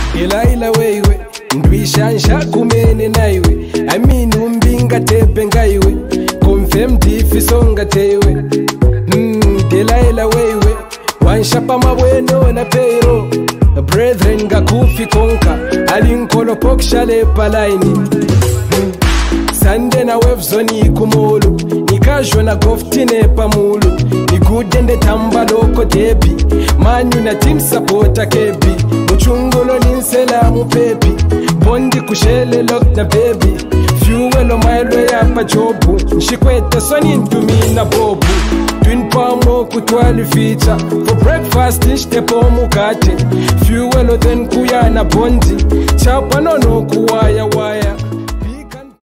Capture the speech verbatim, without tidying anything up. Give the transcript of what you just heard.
Elaila wewe ndwishansha kumene naiwe amini umbinga tepe ngaiwe confirm difisonga tewe mm, Delaila wewe wanshapa mabweno na peiro brethren ngakufi konka alinkolo pokshale palaini mm. Sande na webzoni kumulu nikajwa na goftine pamulu nigudende tamba loko debi manyu na team supporter kebi muchungolo ninsela mupepi bondi kushele lock na baby fuelo mailo ya pajobu nshikwete soni ntumina bobu twin pamo kutwali feature for breakfast nshitepo mukate fuelo then kuya na bondi chapa nono kuwaya waya